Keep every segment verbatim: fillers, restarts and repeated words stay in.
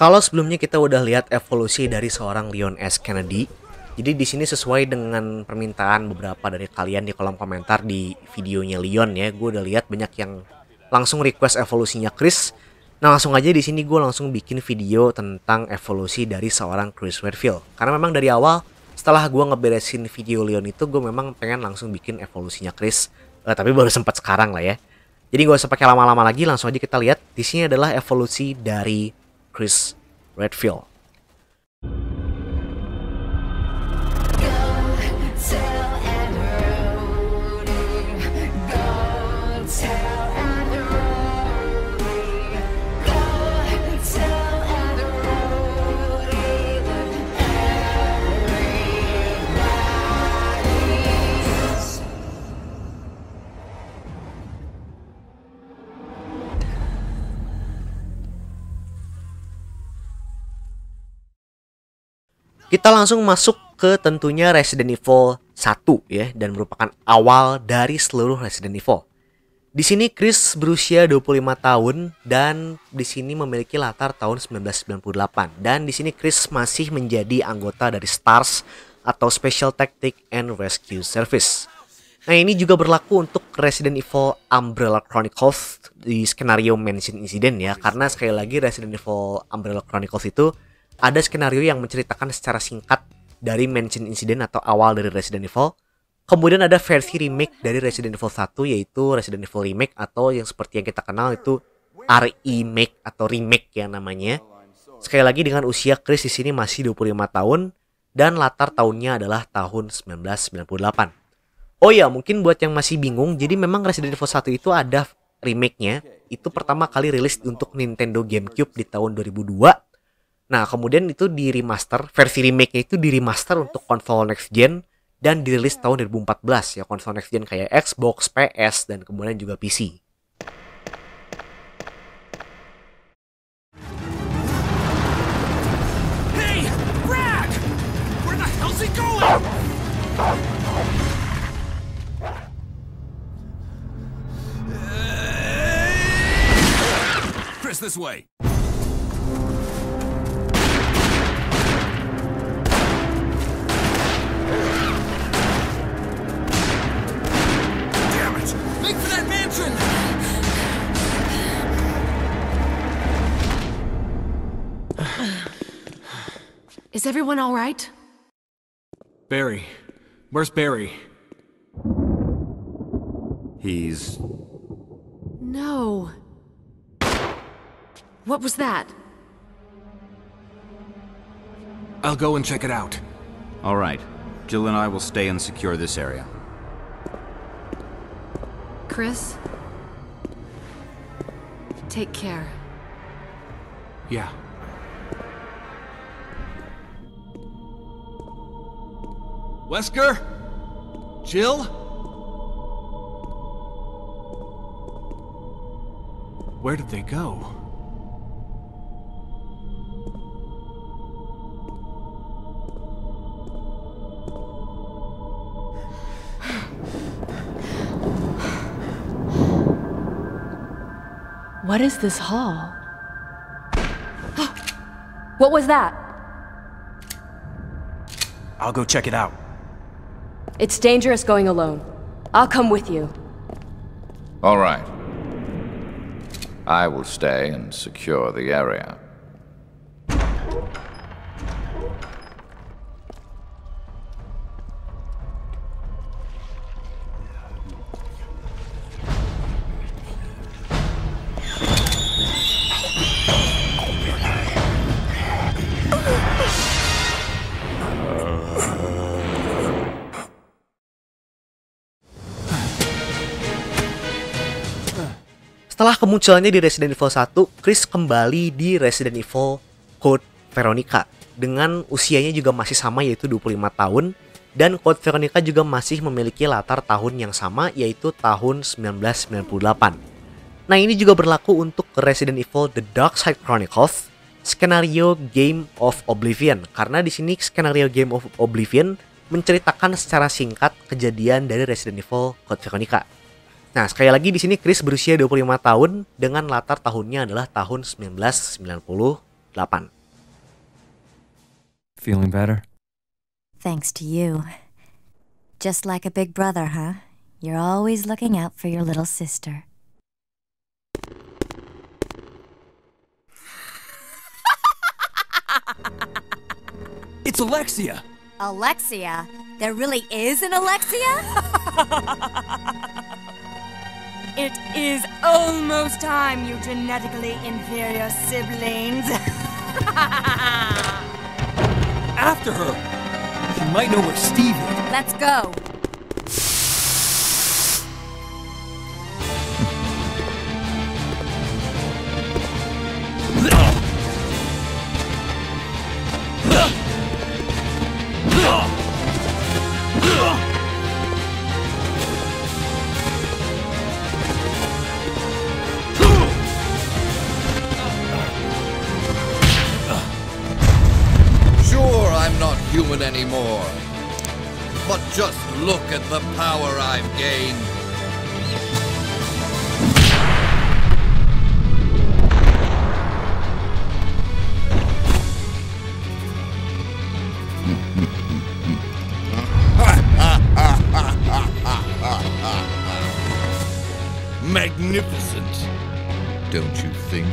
Kalau sebelumnya kita udah lihat evolusi dari seorang Leon S. Kennedy, jadi di sini sesuai dengan permintaan beberapa dari kalian di kolom komentar di videonya Leon ya, gue udah lihat banyak yang langsung request evolusinya Chris. Nah langsung aja di sini gue langsung bikin video tentang evolusi dari seorang Chris Redfield. Karena memang dari awal setelah gue ngeberesin video Leon itu gue memang pengen langsung bikin evolusinya Chris, eh, tapi baru sempat sekarang lah ya. Jadi gak usah pakai lama-lama lagi, langsung aja kita lihat. Di sini adalah evolusi dari Chris Redfield. Kita langsung masuk ke tentunya Resident Evil satu ya, dan merupakan awal dari seluruh Resident Evil. Di sini Chris berusia dua puluh lima tahun dan di sini memiliki latar tahun seribu sembilan ratus sembilan puluh delapan, dan di sini Chris masih menjadi anggota dari STARS atau Special Tactic and Rescue Service. Nah, ini juga berlaku untuk Resident Evil Umbrella Chronicles di skenario Mansion Incident ya, karena sekali lagi Resident Evil Umbrella Chronicles itu ada skenario yang menceritakan secara singkat dari Mansion Incident atau awal dari Resident Evil. Kemudian ada versi remake dari Resident Evil satu, yaitu Resident Evil Remake atau yang seperti yang kita kenal itu R-E-Make atau remake ya namanya. Sekali lagi dengan usia Chris di sini masih dua puluh lima tahun dan latar tahunnya adalah tahun seribu sembilan ratus sembilan puluh delapan. Oh ya, mungkin buat yang masih bingung, jadi memang Resident Evil satu itu ada remake-nya. Itu pertama kali rilis untuk Nintendo GameCube di tahun dua ribu dua. Nah, kemudian itu di remaster, versi remake-nya itu di remaster untuk konsol next gen dan dirilis tahun dua ribu empat belas ya, konsol next gen kayak Xbox, P S, dan kemudian juga P C. Hey, Brad! Where the hell's he going? Chris, this way. Make for that mansion! Is everyone all right? Barry. Where's Barry? He's... No. What was that? I'll go and check it out. All right. Jill and I will stay and secure this area. Chris? Take care. Yeah. Wesker? Jill? Where did they go? What is this hall? What was that? I'll go check it out. It's dangerous going alone. I'll come with you. All right. I will stay and secure the area. Setelah kemunculannya di Resident Evil satu, Chris kembali di Resident Evil Code Veronica. Dengan usianya juga masih sama, yaitu dua puluh lima tahun. Dan Code Veronica juga masih memiliki latar tahun yang sama, yaitu tahun seribu sembilan ratus sembilan puluh delapan. Nah, ini juga berlaku untuk Resident Evil The Dark Side Chronicles, skenario Game of Oblivion. Karena di sini skenario Game of Oblivion menceritakan secara singkat kejadian dari Resident Evil Code Veronica. Nah, sekali lagi di sini Chris berusia dua puluh lima tahun dengan latar tahunnya adalah tahun seribu sembilan ratus sembilan puluh delapan. Feeling better? Thanks to you. Just like a big brother, huh? You're always looking out for your little sister. It's Alexia! Alexia? There really is an Alexia? It is almost time, you genetically inferior siblings. After her! She might know where Steve is. Let's go. Sure, I'm not human anymore. But just look at the power I've gained. Magnificent, don't you think?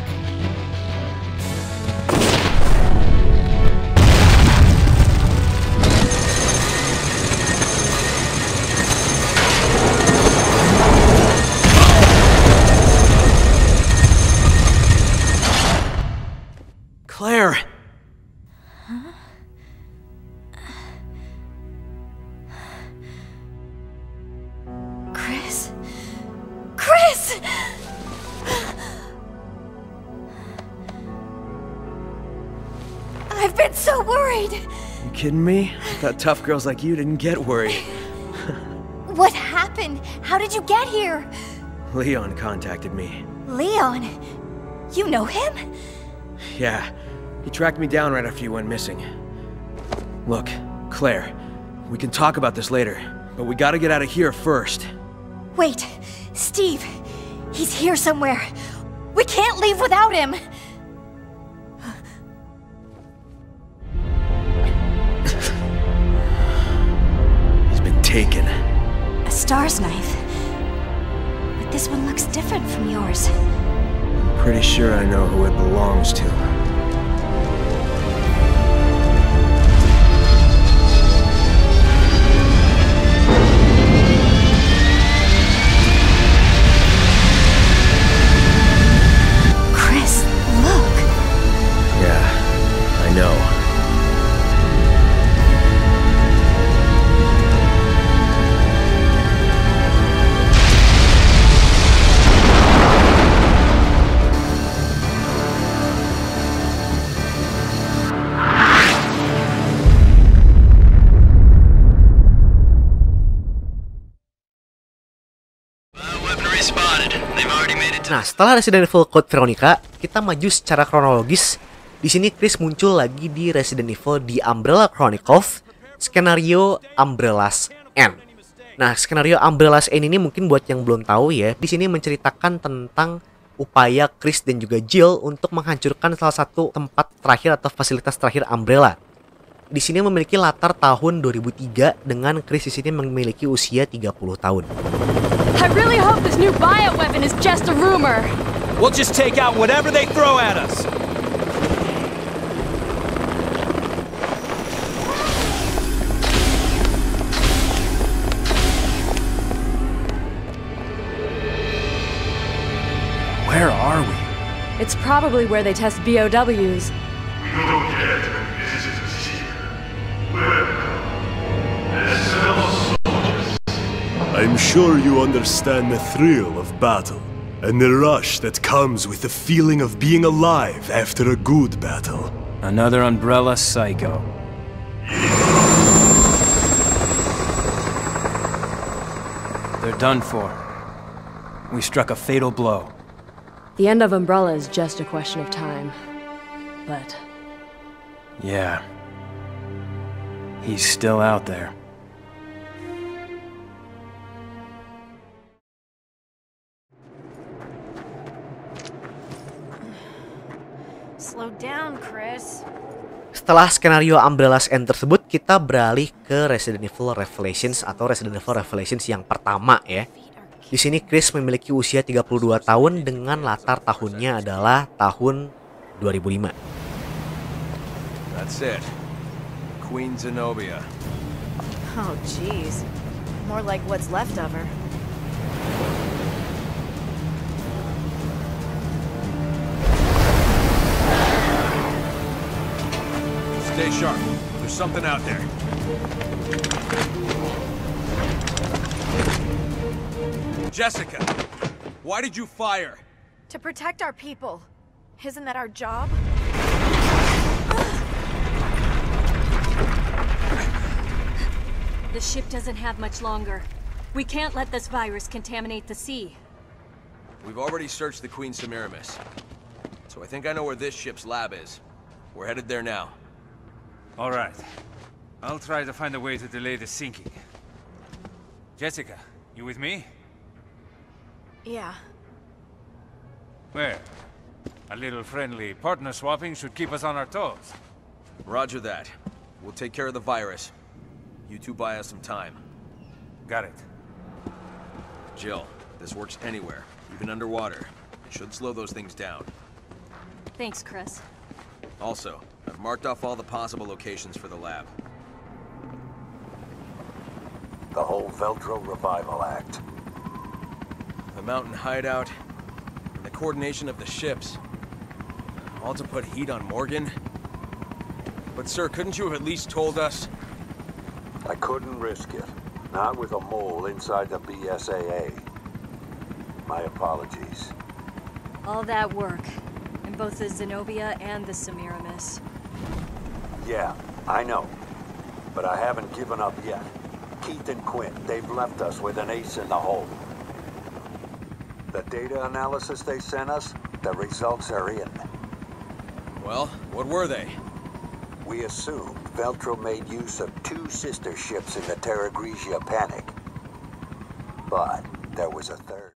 Claire! Chris? Chris! I've been so worried. You kidding me? I thought tough girls like you didn't get worried. What happened? How did you get here? Leon contacted me. Leon? You know him? Yeah, he tracked me down right after you went missing. Look, Claire, we can talk about this later, but we gotta get out of here first. Wait, Steve. He's here somewhere. We can't leave without him. He's been taken. A Star's knife. But this one looks different from yours. Pretty sure I know who it belongs to. Chris, look. Yeah, I know. Nah, setelah Resident Evil Code Veronica, kita maju secara kronologis. Di sini Chris muncul lagi di Resident Evil The Umbrella Chronicles, skenario Umbrella's End. Nah, skenario Umbrella's End ini mungkin buat yang belum tahu ya, di sini menceritakan tentang upaya Chris dan juga Jill untuk menghancurkan salah satu tempat terakhir atau fasilitas terakhir Umbrella. Di sini memiliki latar tahun dua ribu tiga dengan Chris di sini memiliki usia tiga puluh tahun. I really hope this new bioweapon is just a rumor. We'll just take out whatever they throw at us. Where are we? It's probably where they test B O Ws. I'm sure you understand the thrill of battle, and the rush that comes with the feeling of being alive after a good battle. Another Umbrella psycho. They're done for. We struck a fatal blow. The end of Umbrella is just a question of time. But Yeah. He's still out there. Slow down, Chris. Setelah skenario Umbrellas End tersebut, kita beralih ke Resident Evil Revelations atau Resident Evil Revelations yang pertama ya. Di sini Chris memiliki usia tiga puluh dua tahun dengan latar tahunnya adalah tahun dua ribu lima. That's it. Queen Zenobia. Oh, jeez. More like what's left of her. Stay sharp. There's something out there. Jessica, why did you fire? To protect our people. Isn't that our job? The ship doesn't have much longer. We can't let this virus contaminate the sea. We've already searched the Queen Semiramis. So I think I know where this ship's lab is. We're headed there now. All right. I'll try to find a way to delay the sinking. Jessica, you with me? Yeah. Well, a little friendly partner swapping should keep us on our toes. Roger that. We'll take care of the virus. You two buy us some time. Got it. Jill, this works anywhere, even underwater. It should slow those things down. Thanks, Chris. Also, I've marked off all the possible locations for the lab. The whole Veltro Revival Act. The mountain hideout, and the coordination of the ships. All to put heat on Morgan? But sir, couldn't you have at least told us? I couldn't risk it. Not with a mole inside the B S A A. My apologies. All that work, in both the Zenobia and the Semiramis. Yeah, I know. But I haven't given up yet. Keith and Quinn, they've left us with an ace in the hole. The data analysis they sent us, the results are in. Well, what were they? We assumed Veltro made use of two sister ships in the Terra Grigia panic. But there was a third.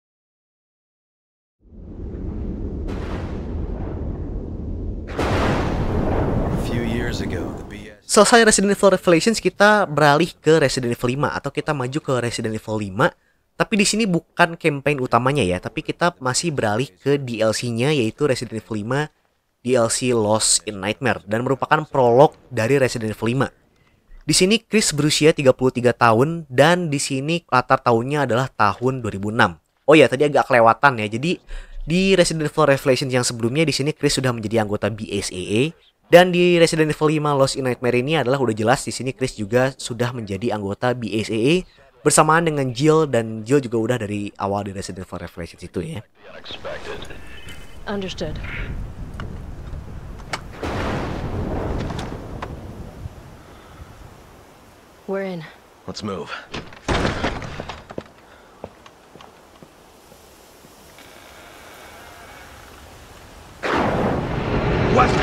A few years ago, the B S... Selesai Resident Evil Revelations, kita beralih ke Resident Evil lima atau kita maju ke Resident Evil lima. Tapi di sini bukan campaign utamanya ya, tapi kita masih beralih ke D L C-nya yaitu Resident Evil lima D L C Lost in Nightmare dan merupakan prolog dari Resident Evil lima. Di sini Chris berusia tiga puluh tiga tahun dan di sini latar tahunnya adalah tahun dua ribu enam. Oh ya, tadi agak kelewatan ya. Jadi di Resident Evil Revelations yang sebelumnya di sini Chris sudah menjadi anggota B S A A dan di Resident Evil lima Lost in Nightmare ini adalah udah jelas di sini Chris juga sudah menjadi anggota B S A A bersamaan dengan Jill, dan Jill juga udah dari awal di Resident Evil Revelations itu ya. Understood. We're in. Let's move. What?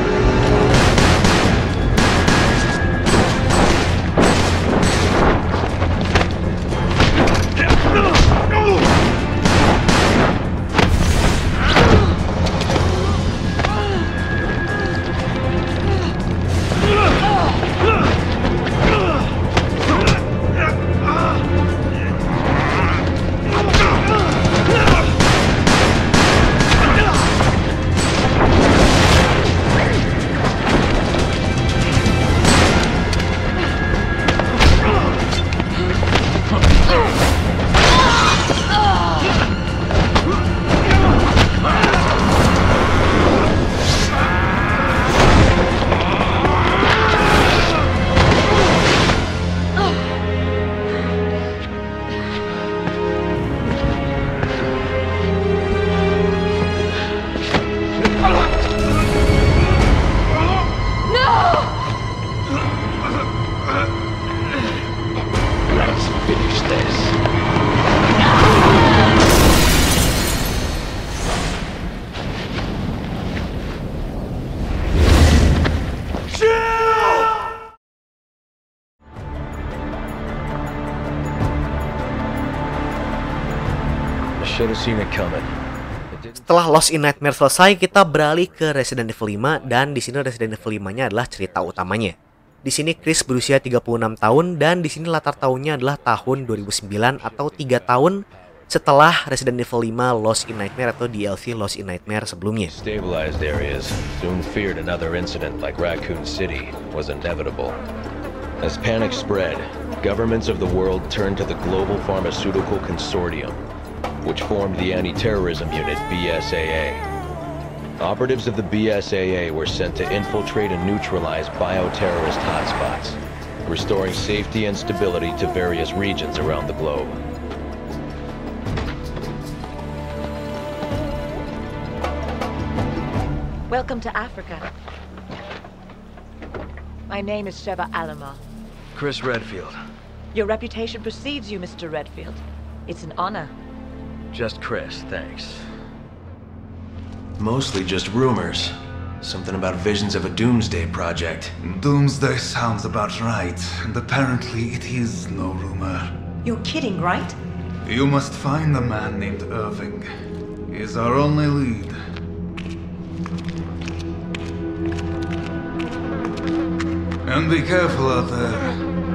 Should have seen it coming. Setelah Lost in Nightmare selesai, kita beralih ke Resident Evil lima dan di sini Resident Evil lima-nya adalah cerita utamanya. Di sini Chris berusia tiga puluh enam tahun dan di sini latar tahunnya adalah tahun dua ribu sembilan atau tiga tahun setelah Resident Evil lima Lost in Nightmare atau D L C Lost in Nightmare sebelumnya. Stabilized areas soon feared another incident like Raccoon City was inevitable. As panic spread, governments of the world turned to the Global Pharmaceutical Consortium, which formed the Anti-Terrorism Unit B S A A. Operatives of the B S A A were sent to infiltrate and neutralize bioterrorist hotspots, restoring safety and stability to various regions around the globe. Welcome to Africa. My name is Sheva Alama. Chris Redfield. Your reputation precedes you, Mister Redfield. It's an honor. Just Chris, thanks. Mostly just rumors. Something about visions of a doomsday project. Doomsday sounds about right, and apparently it is no rumor. You're kidding, right? You must find a man named Irving. He is our only lead. And be careful out there.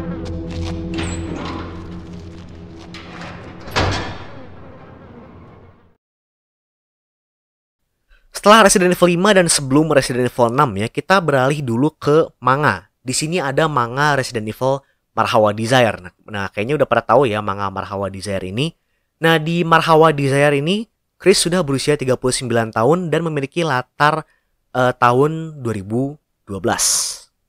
Setelah Resident Evil lima dan sebelum Resident Evil enam ya, kita beralih dulu ke manga. Di sini ada manga Resident Evil Marhawa Desire. Nah, nah, kayaknya udah pada tahu ya manga Marhawa Desire ini. Nah, di Marhawa Desire ini Chris sudah berusia tiga puluh sembilan tahun dan memiliki latar uh, tahun dua ribu dua belas.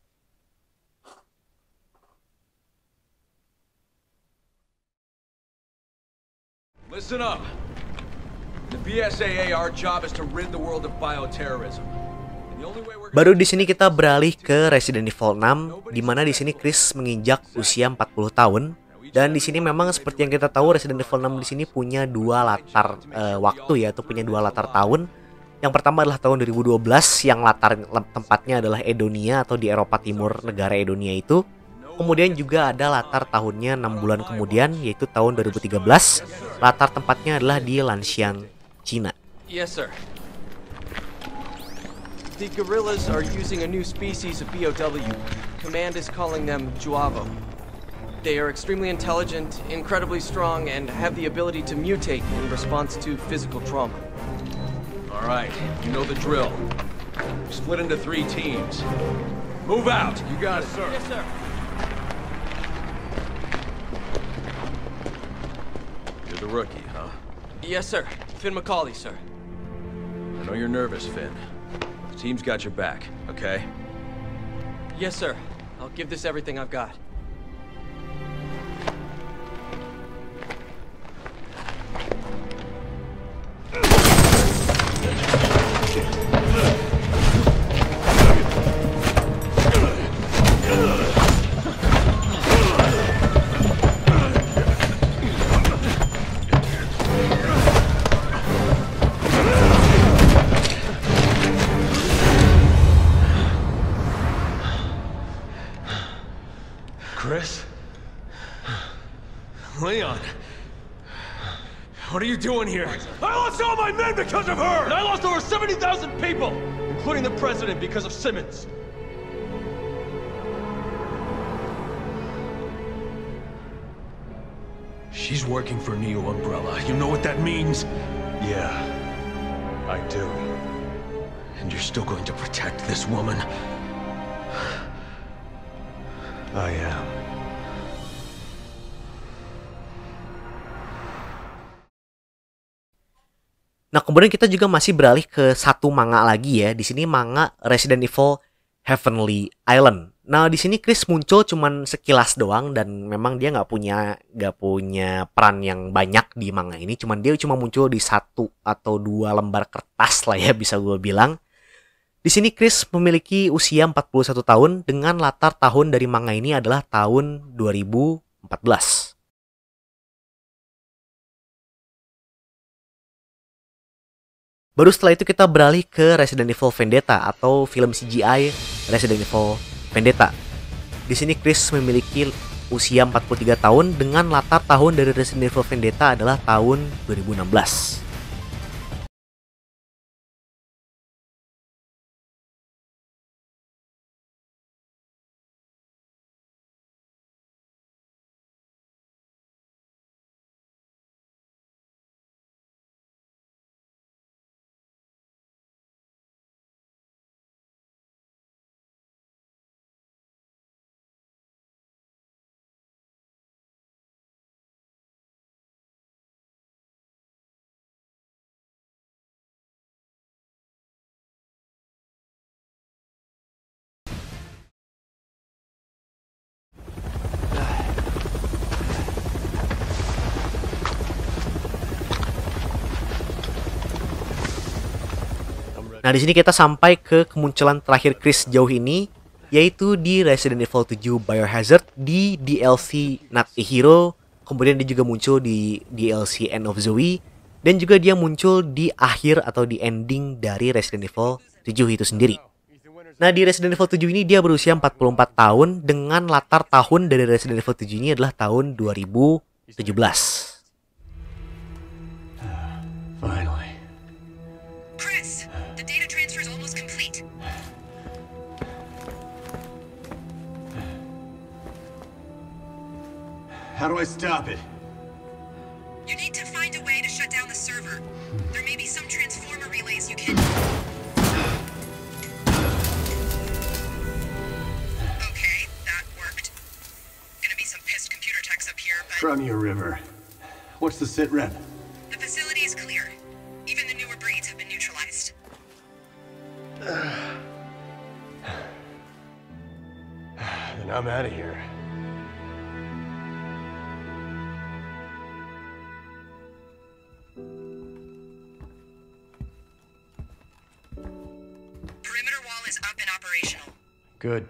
Listen up. The B S A A, our job is to rid the world of bioterrorism. Baru di sini kita beralih ke Resident Evil enam, di mana di sini Chris menginjak usia empat puluh tahun. Dan di sini memang seperti yang kita tahu Resident Evil enam di sini punya dua latar uh, waktu ya, atau punya dua latar tahun. Yang pertama adalah tahun dua ribu dua belas yang latar tempatnya adalah Edonia atau di Eropa Timur, negara Edonia itu. Kemudian juga ada latar tahunnya enam bulan kemudian, yaitu tahun dua ribu tiga belas. Latar tempatnya adalah di Lanshan, Cina. Yes, sir. The guerrillas are using a new species of B O W. Command is calling them Juavo. They are extremely intelligent, incredibly strong, and have the ability to mutate in response to physical trauma. All right, you know the drill. Split into three teams. Move out. You got it, sir. Yes, sir. You're the rookie, huh? Yes, sir. Finn McCauley, sir. I know you're nervous, Finn. The team's got your back, okay? Yes, sir. I'll give this everything I've got. Chris? Leon? What are you doing here? I lost all my men because of her! And I lost over seventy thousand people, including the president, because of Simmons. She's working for Neo Umbrella. You know what that means? Yeah, I do. And you're still going to protect this woman? I am. Nah, kemudian kita juga masih beralih ke satu manga lagi ya. Di sini manga Resident Evil Heavenly Island. Nah, di sini Chris muncul cuman sekilas doang dan memang dia nggak punya nggak punya peran yang banyak di manga ini. Cuman dia cuma muncul di satu atau dua lembar kertas lah ya, bisa gue bilang. Di sini Chris memiliki usia empat puluh satu tahun dengan latar tahun dari manga ini adalah tahun dua ribu empat belas. Baru setelah itu kita beralih ke Resident Evil Vendetta atau film C G I Resident Evil Vendetta. Di sini Chris memiliki usia empat puluh tiga tahun dengan latar tahun dari Resident Evil Vendetta adalah tahun dua ribu enam belas. Nah, di sini kita sampai ke kemunculan terakhir Chris jauh ini, yaitu di Resident Evil tujuh Biohazard di D L C Not a Hero. Kemudian dia juga muncul di D L C End of Zoe, dan juga dia muncul di akhir atau di ending dari Resident Evil tujuh itu sendiri. Nah, di Resident Evil tujuh ini dia berusia empat puluh empat tahun, dengan latar tahun dari Resident Evil tujuh ini adalah tahun dua ribu tujuh belas. Finally. Chris, the data transfer is almost complete. How do I stop it? You need to find a way to shut down the server. There may be some transformer relays you can... Okay, that worked. Gonna be some pissed computer techs up here, but... Crimea River. What's the sit rep? The facility is clear. Even the newer breeds have been neutralized. Then I'm out of here. Perimeter wall is up and operational. Good.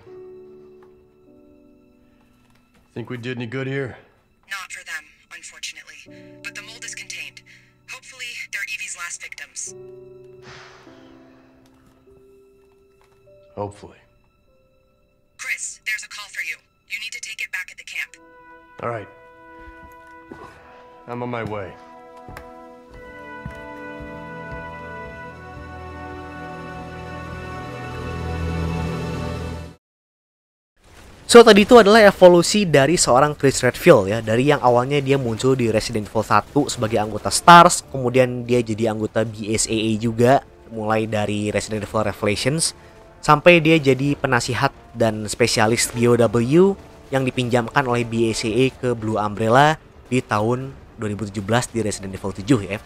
Think we did any good here? Not for them, unfortunately. But the mold is contained. Hopefully, they're Evie's last victims. Hopefully. Chris, there's a call for you. You need to take it back at the camp. All right. I'm on my way. So, tadi itu adalah evolusi dari seorang Chris Redfield ya. Dari yang awalnya dia muncul di Resident Evil satu sebagai anggota STARS, kemudian dia jadi anggota B S A A juga, mulai dari Resident Evil Revelations, sampai dia jadi penasihat dan spesialis B O W yang dipinjamkan oleh B S A A ke Blue Umbrella di tahun dua ribu tujuh belas di Resident Evil tujuh ya.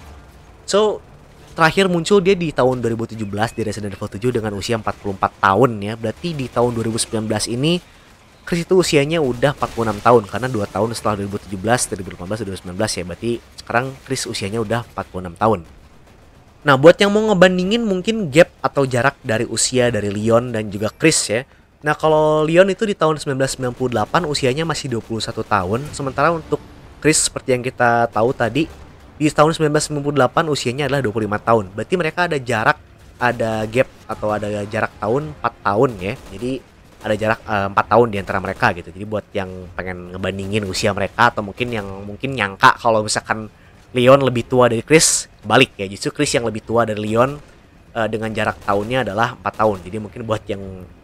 So, terakhir muncul dia di tahun dua ribu tujuh belas di Resident Evil tujuh dengan usia empat puluh empat tahun ya. Berarti di tahun dua ribu sembilan belas ini Chris itu usianya udah empat puluh enam tahun, karena dua tahun setelah dua ribu tujuh belas, dua ribu delapan belas, dua ribu sembilan belas ya. Berarti sekarang Chris usianya udah empat puluh enam tahun. Nah, buat yang mau ngebandingin mungkin gap atau jarak dari usia dari Leon dan juga Chris ya. Nah, kalau Leon itu di tahun sembilan belas sembilan puluh delapan usianya masih dua puluh satu tahun. Sementara untuk Chris seperti yang kita tahu tadi, di tahun sembilan belas sembilan puluh delapan usianya adalah dua puluh lima tahun. Berarti mereka ada jarak, ada gap atau ada jarak tahun empat tahun ya. Jadi ada jarak uh, empat tahun di antara mereka gitu. Jadi buat yang pengen ngebandingin usia mereka, atau mungkin yang mungkin nyangka kalau misalkan Leon lebih tua dari Chris, balik ya. Justru Chris yang lebih tua dari Leon uh, dengan jarak tahunnya adalah empat tahun. Jadi mungkin buat yang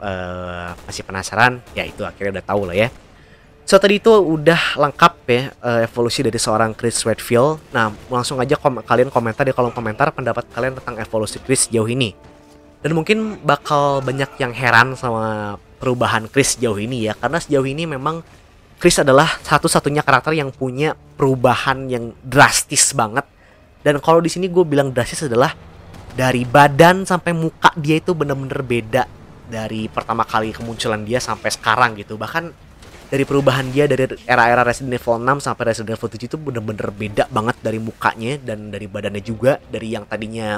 uh, masih penasaran, ya itu akhirnya udah tahu lah ya. So, tadi itu udah lengkap ya uh, evolusi dari seorang Chris Redfield. Nah, langsung aja kom kalian komentar di kolom komentar pendapat kalian tentang evolusi Chris jauh ini. Dan mungkin bakal banyak yang heran sama perubahan Chris jauh ini ya, karena sejauh ini memang Chris adalah satu-satunya karakter yang punya perubahan yang drastis banget. Dan kalau di sini gue bilang drastis adalah dari badan sampai muka dia itu bener-bener beda dari pertama kali kemunculan dia sampai sekarang gitu. Bahkan dari perubahan dia dari era-era Resident Evil enam sampai Resident Evil tujuh itu bener-bener beda banget dari mukanya dan dari badannya juga, dari yang tadinya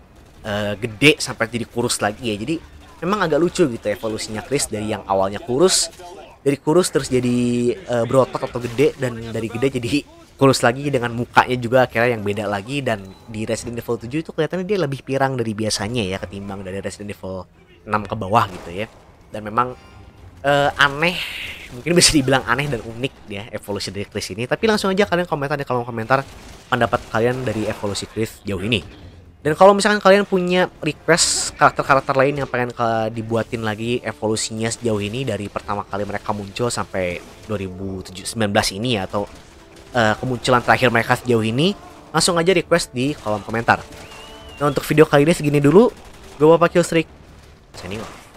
uh, gede sampai jadi kurus lagi ya. Jadi memang agak lucu gitu evolusinya Chris, dari yang awalnya kurus, dari kurus terus jadi uh, berotot atau gede, dan dari gede jadi kurus lagi dengan mukanya juga akhirnya yang beda lagi. Dan di Resident Evil tujuh itu kelihatannya dia lebih pirang dari biasanya ya, ketimbang dari Resident Evil enam ke bawah gitu ya. Dan memang uh, aneh, mungkin bisa dibilang aneh dan unik ya evolusi dari Chris ini. Tapi langsung aja kalian komentar di kolom komentar pendapat kalian dari evolusi Chris jauh ini. Dan kalau misalkan kalian punya request karakter-karakter lain yang pengen ke, dibuatin lagi evolusinya sejauh ini dari pertama kali mereka muncul sampai dua ribu sembilan belas ini ya, atau uh, kemunculan terakhir mereka sejauh ini, langsung aja request di kolom komentar. Nah, untuk video kali ini segini dulu. Gue Bapak Killstreak, signing off.